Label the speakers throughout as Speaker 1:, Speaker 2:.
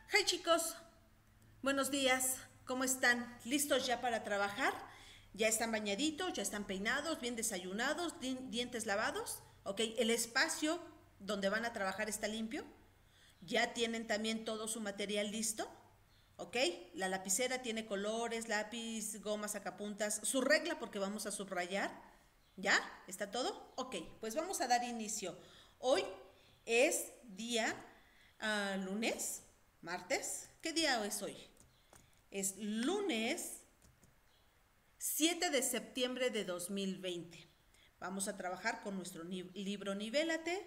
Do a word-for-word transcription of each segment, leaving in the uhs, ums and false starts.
Speaker 1: Hey chicos, buenos días, ¿cómo están? ¿Listos ya para trabajar? ¿Ya están bañaditos, ya están peinados, bien desayunados, di dientes lavados? Ok, el espacio donde van a trabajar está limpio. ¿Ya tienen también todo su material listo? ¿Ok? La lapicera tiene colores, lápiz, gomas, sacapuntas, su regla porque vamos a subrayar. ¿Ya? ¿Está todo? Ok, pues vamos a dar inicio. Hoy es día uh, lunes, martes. ¿Qué día es hoy? Es lunes siete de septiembre de dos mil veinte. Vamos a trabajar con nuestro libro Nivélate.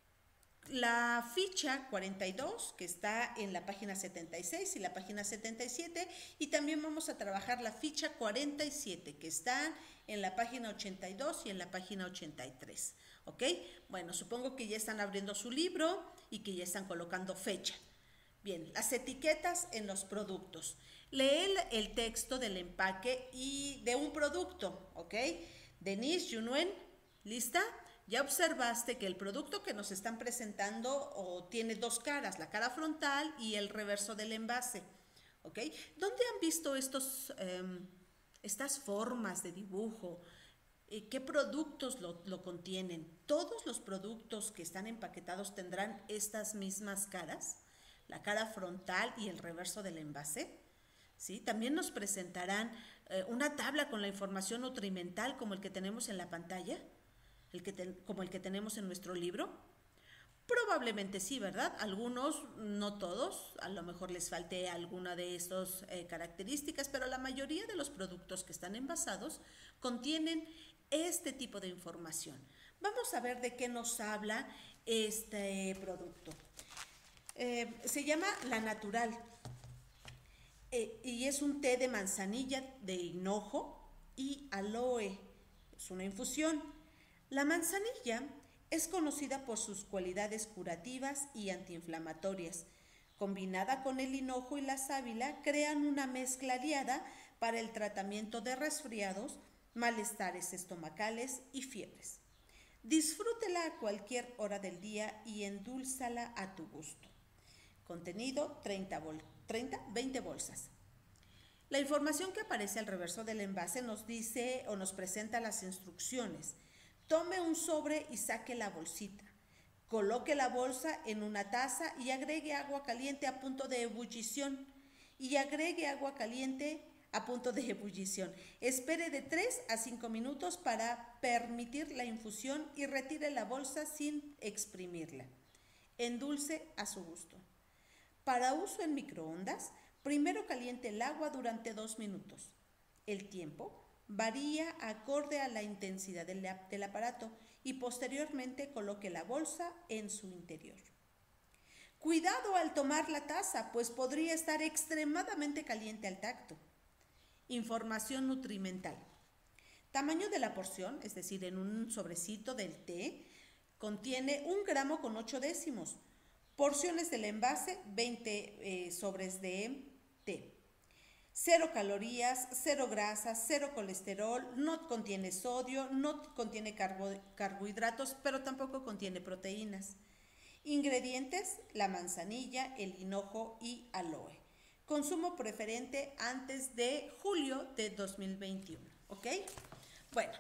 Speaker 1: La ficha cuarenta y dos, que está en la página setenta y seis y la página setenta y siete, y también vamos a trabajar la ficha cuarenta y siete, que está en la página ochenta y dos y en la página ochenta y tres. ¿Ok? Bueno, supongo que ya están abriendo su libro y que ya están colocando fecha. Bien, las etiquetas en los productos. Lee el, el texto del empaque y de un producto, ¿ok? Denise, Yunuen, ¿lista? Ya observaste que el producto que nos están presentando o tiene dos caras, la cara frontal y el reverso del envase, ¿ok? ¿Dónde han visto estos, eh, estas formas de dibujo? Eh, ¿Qué productos lo, lo contienen? ¿Todos los productos que están empaquetados tendrán estas mismas caras? La cara frontal y el reverso del envase. ¿Sí? También nos presentarán eh, una tabla con la información nutrimental como el que tenemos en la pantalla, el que te, como el que tenemos en nuestro libro. Probablemente sí, ¿verdad? Algunos, no todos, a lo mejor les falte alguna de estas eh, características, pero la mayoría de los productos que están envasados contienen este tipo de información. Vamos a ver de qué nos habla este producto. Eh, se llama La Natural eh, y es un té de manzanilla, de hinojo y aloe. Es una infusión. La manzanilla es conocida por sus cualidades curativas y antiinflamatorias. Combinada con el hinojo y la sábila, crean una mezcla aliada para el tratamiento de resfriados, malestares estomacales y fiebres. Disfrútela a cualquier hora del día y endúlzala a tu gusto. Contenido treinta, veinte bolsas. La información que aparece al reverso del envase nos dice o nos presenta las instrucciones. Tome un sobre y saque la bolsita. Coloque la bolsa en una taza y agregue agua caliente a punto de ebullición. Y agregue agua caliente a punto de ebullición. Espere de tres a cinco minutos para permitir la infusión y retire la bolsa sin exprimirla. Endulce a su gusto. Para uso en microondas, primero caliente el agua durante dos minutos. El tiempo varía acorde a la intensidad del, del aparato y posteriormente coloque la bolsa en su interior. Cuidado al tomar la taza, pues podría estar extremadamente caliente al tacto. Información nutrimental. Tamaño de la porción, es decir, en un sobrecito del té, contiene un gramo con ocho décimos. Porciones del envase, veinte eh, sobres de té. Cero calorías, cero grasas, cero colesterol, no contiene sodio, no contiene carbo, carbohidratos, pero tampoco contiene proteínas. Ingredientes, la manzanilla, el hinojo y aloe. Consumo preferente antes de julio de dos mil veintiuno, ¿ok? Bueno,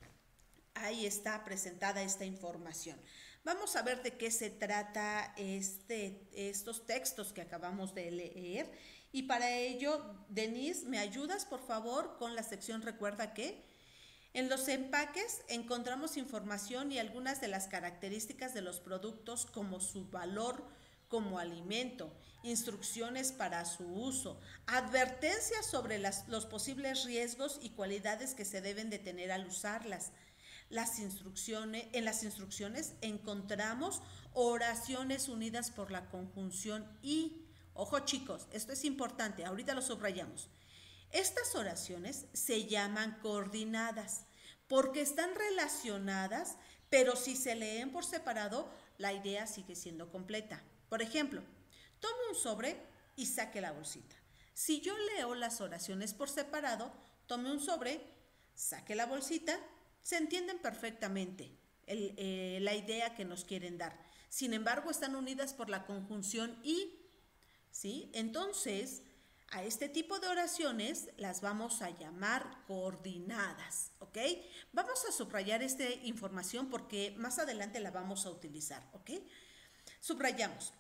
Speaker 1: ahí está presentada esta información. Vamos a ver de qué se trata este, estos textos que acabamos de leer. Y para ello, Denise, ¿me ayudas por favor con la sección Recuerda que? En los empaques encontramos información y algunas de las características de los productos como su valor como alimento, instrucciones para su uso, advertencias sobre las, los posibles riesgos y cualidades que se deben de tener al usarlas. Las instrucciones, en las instrucciones encontramos oraciones unidas por la conjunción y, ojo chicos, esto es importante, ahorita lo subrayamos. Estas oraciones se llaman coordinadas porque están relacionadas, pero si se leen por separado, la idea sigue siendo completa. Por ejemplo, tome un sobre y saque la bolsita. Si yo leo las oraciones por separado, tome un sobre, saque la bolsita, se entienden perfectamente el, eh, la idea que nos quieren dar. Sin embargo, están unidas por la conjunción y. ¿sí? Entonces, a este tipo de oraciones las vamos a llamar coordinadas, ¿ok? Vamos a subrayar esta información porque más adelante la vamos a utilizar, ¿ok? Subrayamos.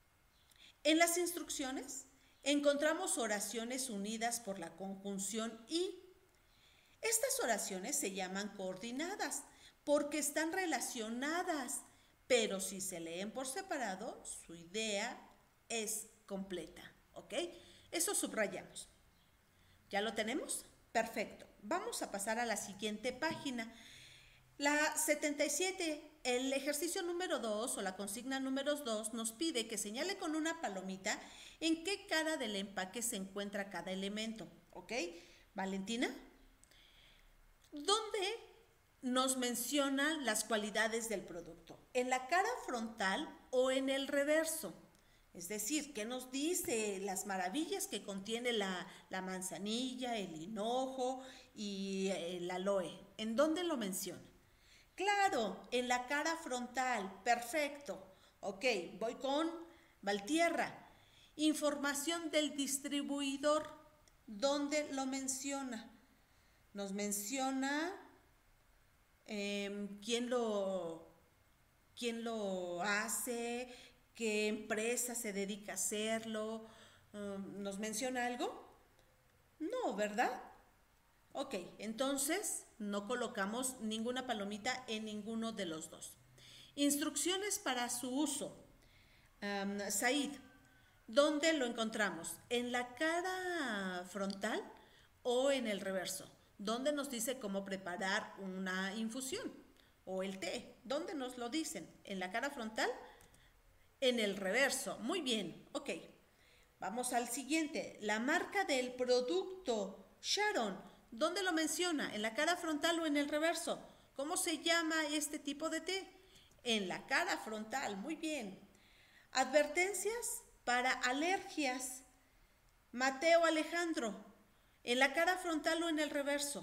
Speaker 1: En las instrucciones encontramos oraciones unidas por la conjunción y. Estas oraciones se llaman coordinadas porque están relacionadas, pero si se leen por separado, su idea es completa, ¿ok? Eso subrayamos. ¿Ya lo tenemos? Perfecto. Vamos a pasar a la siguiente página. La setenta y siete, el ejercicio número dos o la consigna número dos nos pide que señale con una palomita en qué cara del empaque se encuentra cada elemento, ¿ok? Valentina, ¿dónde nos mencionan las cualidades del producto? ¿En la cara frontal o en el reverso? Es decir, ¿qué nos dice las maravillas que contiene la, la manzanilla, el hinojo y el aloe? ¿En dónde lo menciona? Claro, en la cara frontal. Perfecto. Ok, voy con Valtierra. Información del distribuidor. ¿Dónde lo menciona? Nos menciona eh, quién lo, quién lo hace, qué empresa se dedica a hacerlo. Um, ¿Nos menciona algo? No, ¿verdad? Ok, entonces no colocamos ninguna palomita en ninguno de los dos. Instrucciones para su uso. Um, Said, ¿dónde lo encontramos? ¿En la cara frontal o en el reverso? ¿Dónde nos dice cómo preparar una infusión o el té? ¿Dónde nos lo dicen? ¿En la cara frontal? En el reverso. Muy bien, ok. Vamos al siguiente. La marca del producto. Sharon, ¿dónde lo menciona? ¿En la cara frontal o en el reverso? ¿Cómo se llama este tipo de té? En la cara frontal. Muy bien. Advertencias para alergias. Mateo Alejandro, ¿en la cara frontal o en el reverso?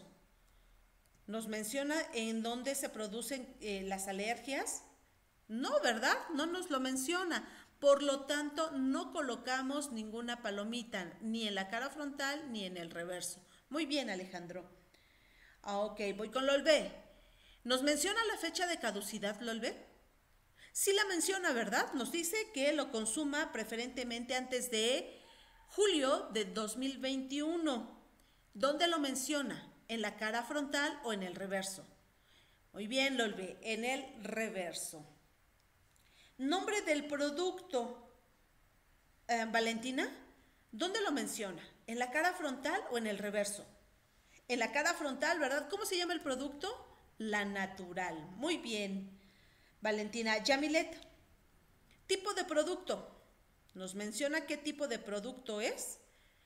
Speaker 1: ¿Nos menciona en dónde se producen eh, las alergias? No, ¿verdad? No nos lo menciona. Por lo tanto, no colocamos ninguna palomita, ni en la cara frontal ni en el reverso. Muy bien, Alejandro. Ah, ok, voy con Lolbe. ¿Nos menciona la fecha de caducidad, Lolbe? Sí la menciona, ¿verdad? Nos dice que lo consuma preferentemente antes de julio de dos mil veintiuno. ¿Dónde lo menciona? ¿En la cara frontal o en el reverso? Muy bien, Lolbe, en el reverso. Nombre del producto. Eh, Valentina, ¿dónde lo menciona? ¿En la cara frontal o en el reverso? En la cara frontal, ¿verdad? ¿Cómo se llama el producto? La Natural. Muy bien. Valentina. Yamilet, tipo de producto. ¿Nos menciona qué tipo de producto es?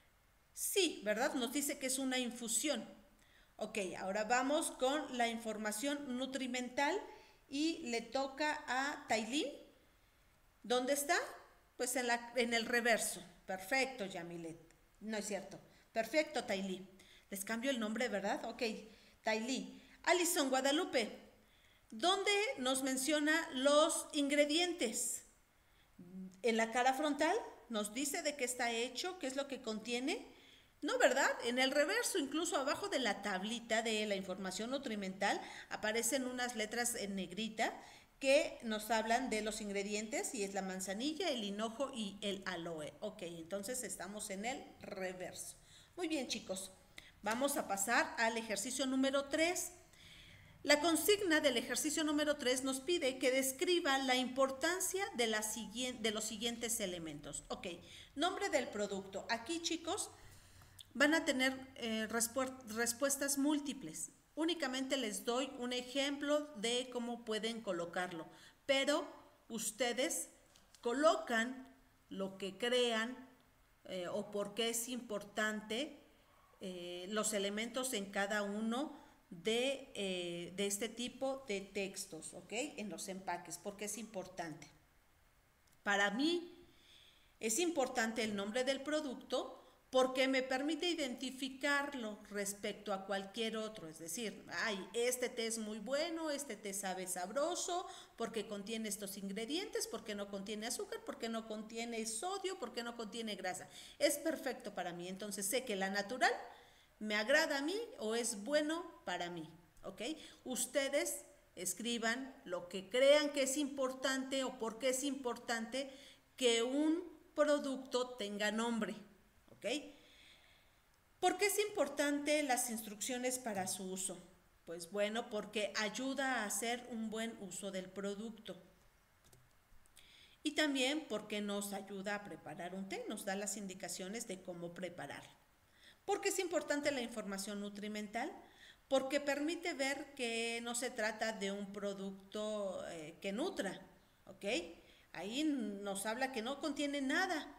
Speaker 1: Sí, ¿verdad? Nos dice que es una infusión. Ok, ahora vamos con la información nutrimental y le toca a Tailín. ¿Dónde está? Pues en, la, en el reverso. Perfecto, Yamilet. No es cierto. Perfecto, Tailí. Les cambio el nombre, ¿verdad? Ok, Tailí. Alison Guadalupe, ¿dónde nos menciona los ingredientes? En la cara frontal nos dice de qué está hecho, qué es lo que contiene. No, ¿verdad? En el reverso, incluso abajo de la tablita de la información nutrimental, aparecen unas letras en negrita que nos hablan de los ingredientes y es la manzanilla, el hinojo y el aloe. Ok, entonces estamos en el reverso. Muy bien, chicos. Vamos a pasar al ejercicio número tres. La consigna del ejercicio número tres nos pide que describa la importancia de, la siguiente, de los siguientes elementos. Ok, nombre del producto. Aquí, chicos, van a tener eh, respuestas múltiples. Únicamente les doy un ejemplo de cómo pueden colocarlo, pero ustedes colocan lo que crean eh, o por qué es importante eh, los elementos en cada uno de, eh, de este tipo de textos, ¿ok? En los empaques, porque es importante. Para mí es importante el nombre del producto porque me permite identificarlo respecto a cualquier otro, es decir, ay, este té es muy bueno, este té sabe sabroso, porque contiene estos ingredientes, porque no contiene azúcar, porque no contiene sodio, porque no contiene grasa. Es perfecto para mí, entonces sé que la natural me agrada a mí o es bueno para mí, ¿ok? Ustedes escriban lo que crean que es importante o por qué es importante que un producto tenga nombre. ¿Ok? ¿Por qué es importante las instrucciones para su uso? Pues bueno, porque ayuda a hacer un buen uso del producto. Y también porque nos ayuda a preparar un té, nos da las indicaciones de cómo prepararlo. ¿Por qué es importante la información nutrimental? Porque permite ver que no se trata de un producto eh, que nutra, ¿ok? Ahí nos habla que no contiene nada,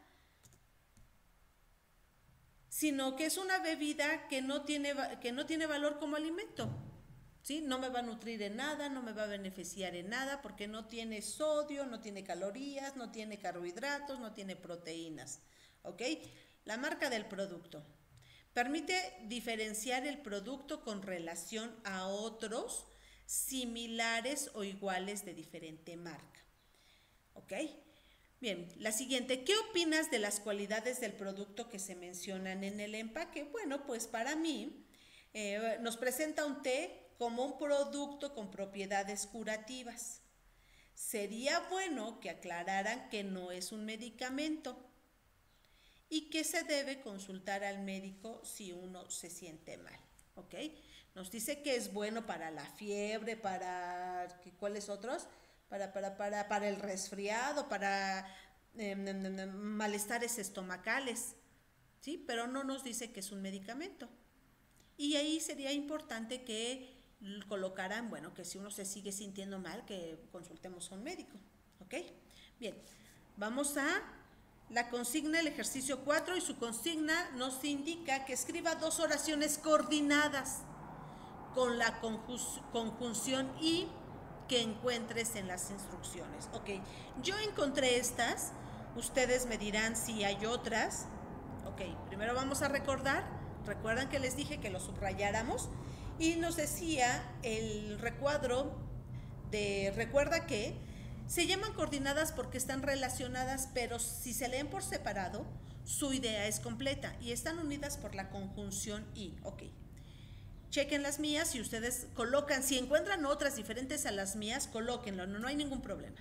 Speaker 1: sino que es una bebida que no tiene, que no tiene valor como alimento, ¿sí? No me va a nutrir en nada, no me va a beneficiar en nada, porque no tiene sodio, no tiene calorías, no tiene carbohidratos, no tiene proteínas, ¿ok? La marca del producto. Permite diferenciar el producto con relación a otros similares o iguales de diferente marca, ¿ok? Bien, la siguiente, ¿qué opinas de las cualidades del producto que se mencionan en el empaque? Bueno, pues para mí eh, nos presenta un té como un producto con propiedades curativas. Sería bueno que aclararan que no es un medicamento y que se debe consultar al médico si uno se siente mal, ¿ok? Nos dice que es bueno para la fiebre, para, ¿cuáles otros? Para, para, para, para el resfriado, para eh, malestares estomacales, ¿sí? Pero no nos dice que es un medicamento. Y ahí sería importante que colocaran, bueno, que si uno se sigue sintiendo mal, que consultemos a un médico, ¿ok? Bien, vamos a la consigna, el ejercicio cuatro, y su consigna nos indica que escriba dos oraciones coordinadas con la conjunción y que encuentres en las instrucciones. Ok, yo encontré estas, ustedes me dirán si hay otras. Ok, primero vamos a recordar, recuerdan que les dije que lo subrayáramos y nos decía el recuadro de recuerda que se llaman coordinadas porque están relacionadas, pero si se leen por separado, su idea es completa y están unidas por la conjunción y. Ok. Chequen las mías y ustedes colocan, si encuentran otras diferentes a las mías, colóquenlo, no, no hay ningún problema.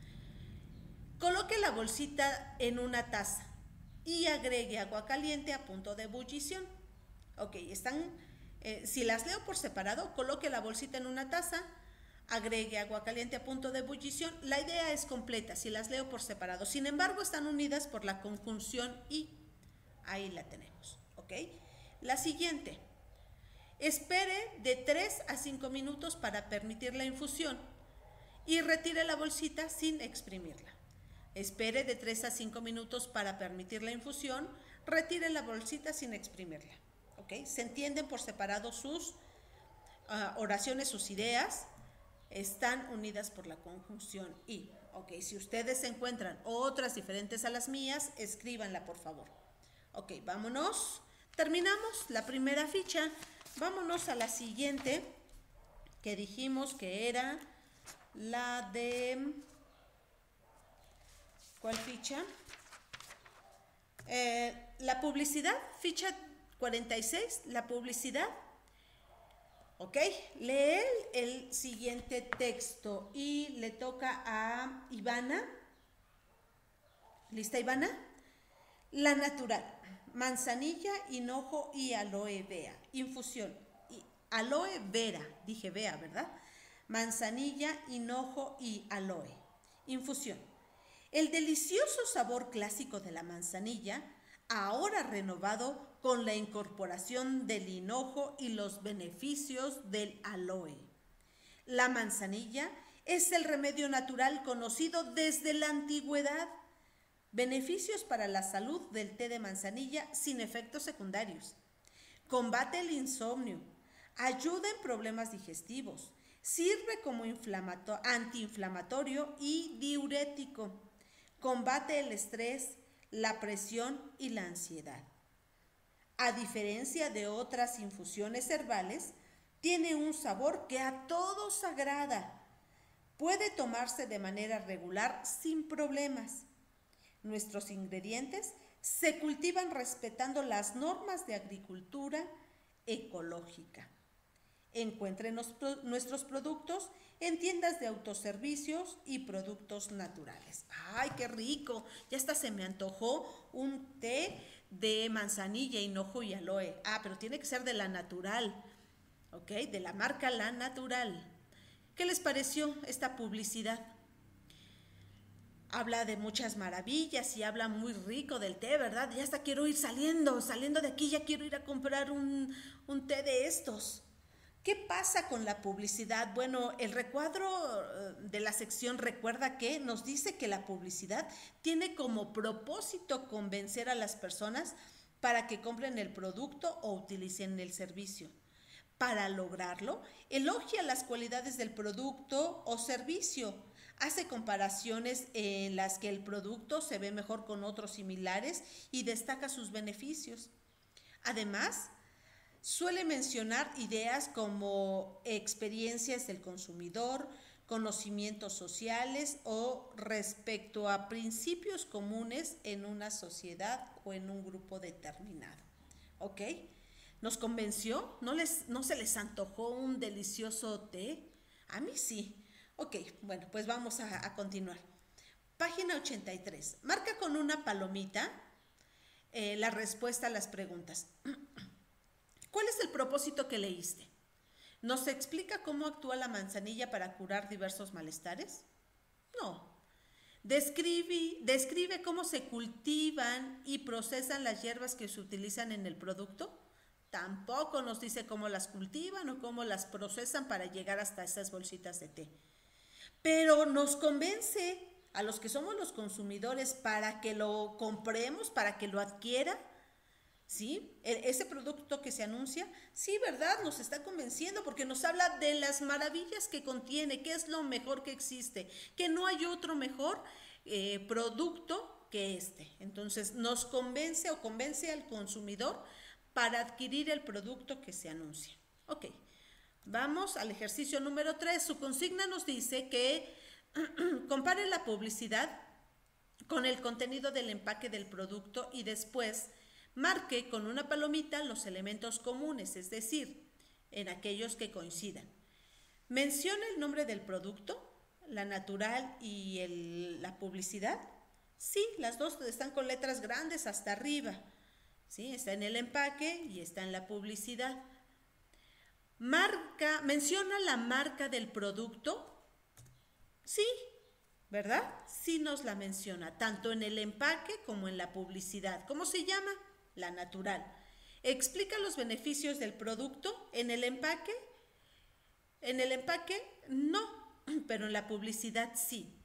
Speaker 1: Coloque la bolsita en una taza y agregue agua caliente a punto de ebullición. Ok, están, eh, si las leo por separado, coloque la bolsita en una taza, agregue agua caliente a punto de ebullición. La idea es completa si las leo por separado, sin embargo están unidas por la conjunción y. Ahí la tenemos, ok. La siguiente. Espere de tres a cinco minutos para permitir la infusión y retire la bolsita sin exprimirla. Espere de tres a cinco minutos para permitir la infusión, retire la bolsita sin exprimirla. ¿Ok? ¿Se entienden por separado sus uh, oraciones, sus ideas? Están unidas por la conjunción y. Ok, si ustedes encuentran otras diferentes a las mías, escríbanla por favor. Ok, vámonos. Terminamos la primera ficha. Vámonos a la siguiente, que dijimos que era la de. ¿Cuál ficha? Eh, la publicidad, ficha cuarenta y seis, la publicidad. Ok, lee el siguiente texto y le toca a Ivana. ¿Lista, Ivana? La natural. Manzanilla, hinojo y aloe vera. Infusión. Y aloe vera, dije vera, ¿verdad? Manzanilla, hinojo y aloe. Infusión. El delicioso sabor clásico de la manzanilla, ahora renovado con la incorporación del hinojo y los beneficios del aloe. La manzanilla es el remedio natural conocido desde la antigüedad. Beneficios para la salud del té de manzanilla sin efectos secundarios. Combate el insomnio. Ayuda en problemas digestivos. Sirve como antiinflamatorio y diurético. Combate el estrés, la presión y la ansiedad. A diferencia de otras infusiones herbales, tiene un sabor que a todos agrada. Puede tomarse de manera regular sin problemas. Nuestros ingredientes se cultivan respetando las normas de agricultura ecológica. Encuentre nuestros productos en tiendas de autoservicios y productos naturales. ¡Ay, qué rico! Ya hasta se me antojó un té de manzanilla, hinojo y aloe. Ah, pero tiene que ser de la natural, ¿ok? De la marca La Natural. ¿Qué les pareció esta publicidad? Habla de muchas maravillas y habla muy rico del té, ¿verdad? Ya hasta quiero ir saliendo, saliendo de aquí, ya quiero ir a comprar un, un té de estos. ¿Qué pasa con la publicidad? Bueno, el recuadro de la sección recuerda que nos dice que la publicidad tiene como propósito convencer a las personas para que compren el producto o utilicen el servicio. Para lograrlo, elogia las cualidades del producto o servicio. Hace comparaciones en las que el producto se ve mejor con otros similares y destaca sus beneficios. Además, suele mencionar ideas como experiencias del consumidor, conocimientos sociales o respecto a principios comunes en una sociedad o en un grupo determinado. ¿Ok? ¿Nos convenció? ¿No, les, no se les antojó un delicioso té? A mí sí. Ok, bueno, pues vamos a, a continuar. Página ochenta y tres. Marca con una palomita eh, la respuesta a las preguntas. ¿Cuál es el propósito que leíste? ¿Nos explica cómo actúa la manzanilla para curar diversos malestares? No. Describe, describe cómo se cultivan y procesan las hierbas que se utilizan en el producto. Tampoco nos dice cómo las cultivan o cómo las procesan para llegar hasta esas bolsitas de té. Pero nos convence a los que somos los consumidores para que lo compremos, para que lo adquiera. ¿Sí? Ese producto que se anuncia, sí, ¿verdad? Nos está convenciendo porque nos habla de las maravillas que contiene, que es lo mejor que existe, que no hay otro mejor eh, producto que este. Entonces nos convence o convence al consumidor para adquirir el producto que se anuncia. Ok, vamos al ejercicio número tres. Su consigna nos dice que compare la publicidad con el contenido del empaque del producto y después marque con una palomita los elementos comunes, es decir, en aquellos que coincidan. Menciona el nombre del producto, La Natural y el, la publicidad. Sí, las dos están con letras grandes hasta arriba. Sí, está en el empaque y está en la publicidad. Marca, menciona la marca del producto. Sí, ¿verdad? Sí nos la menciona, tanto en el empaque como en la publicidad. ¿Cómo se llama? La Natural. Explica los beneficios del producto en el empaque. En el empaque no, pero en la publicidad sí.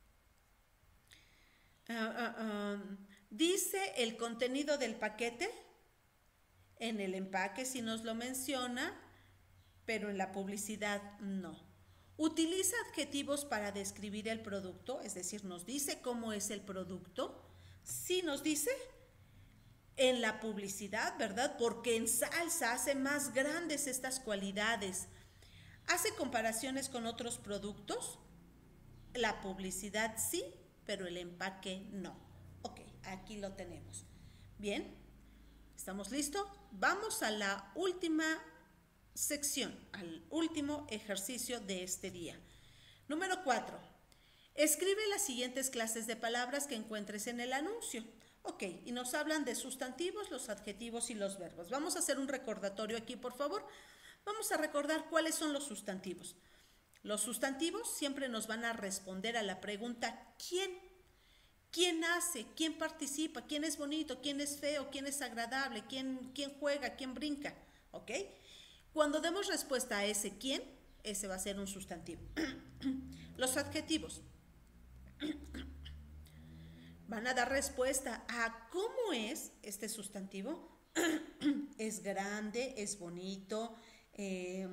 Speaker 1: Uh, uh, um, dice el contenido del paquete. En el empaque sí nos lo menciona, pero en la publicidad no. Utiliza adjetivos para describir el producto, es decir, nos dice cómo es el producto. Sí nos dice. En la publicidad, ¿verdad? Porque ensalza, hace más grandes estas cualidades. ¿Hace comparaciones con otros productos? La publicidad sí, pero el empaque no. Ok, aquí lo tenemos. Bien, ¿estamos listos? Vamos a la última sección, al último ejercicio de este día. Número cuatro. Escribe las siguientes clases de palabras que encuentres en el anuncio. Ok, y nos hablan de sustantivos, los adjetivos y los verbos. Vamos a hacer un recordatorio aquí, por favor. Vamos a recordar cuáles son los sustantivos. Los sustantivos siempre nos van a responder a la pregunta ¿quién? ¿Quién hace? ¿Quién participa? ¿Quién es bonito? ¿Quién es feo? ¿Quién es agradable? ¿Quién, quién juega? ¿Quién brinca? ¿Ok? Cuando demos respuesta a ese quién, ese va a ser un sustantivo. Los adjetivos van a dar respuesta a cómo es este sustantivo. Es grande, es bonito, eh,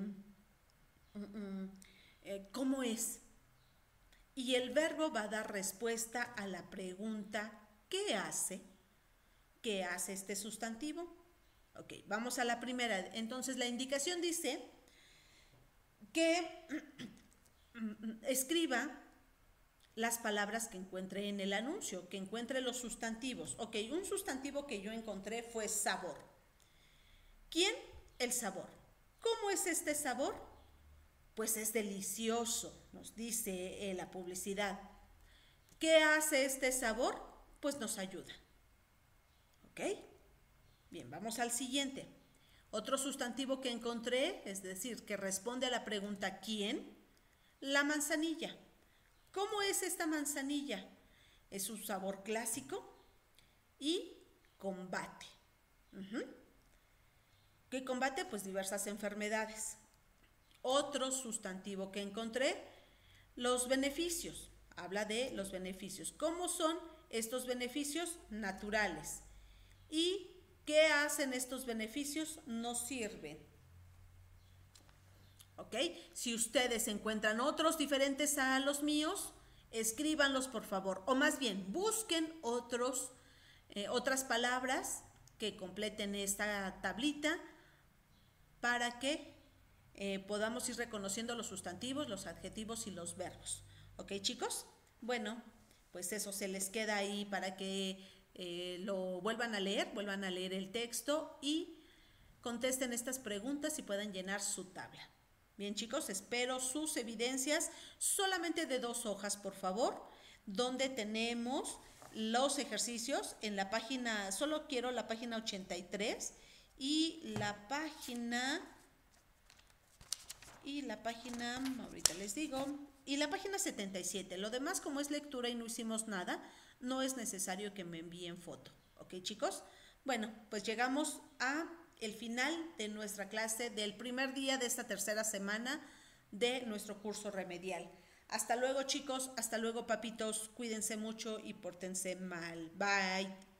Speaker 1: eh, ¿cómo es? Y el verbo va a dar respuesta a la pregunta ¿qué hace? ¿Qué hace este sustantivo? Ok, vamos a la primera. Entonces la indicación dice que escriba las palabras que encuentre en el anuncio, que encuentre los sustantivos. Ok, un sustantivo que yo encontré fue sabor. ¿Quién? El sabor. ¿Cómo es este sabor? Pues es delicioso, nos dice eh, la publicidad. ¿Qué hace este sabor? Pues nos ayuda. ¿Ok? Bien, vamos al siguiente. Otro sustantivo que encontré, es decir, que responde a la pregunta ¿quién? La manzanilla. ¿Cómo es esta manzanilla? Es un sabor clásico y combate. Uh-huh. ¿Qué combate? Pues diversas enfermedades. Otro sustantivo que encontré, los beneficios. Habla de los beneficios. ¿Cómo son estos beneficios? Naturales. ¿Y qué hacen estos beneficios? Nos sirven. ¿Ok? Si ustedes encuentran otros diferentes a los míos, escríbanlos por favor. O más bien, busquen otros, eh, otras palabras que completen esta tablita para que eh, podamos ir reconociendo los sustantivos, los adjetivos y los verbos. ¿Ok, chicos? Bueno, pues eso se les queda ahí para que eh, lo vuelvan a leer, vuelvan a leer el texto y contesten estas preguntas y puedan llenar su tabla. Bien, chicos, espero sus evidencias solamente de dos hojas, por favor, donde tenemos los ejercicios en la página, solo quiero la página ochenta y tres y la página, y la página, ahorita les digo, y la página setenta y siete. Lo demás, como es lectura y no hicimos nada, no es necesario que me envíen foto. ¿Ok, chicos? Bueno, pues llegamos a el final de nuestra clase del primer día de esta tercera semana de nuestro curso remedial. Hasta luego, chicos, hasta luego, papitos, cuídense mucho y pórtense mal. Bye.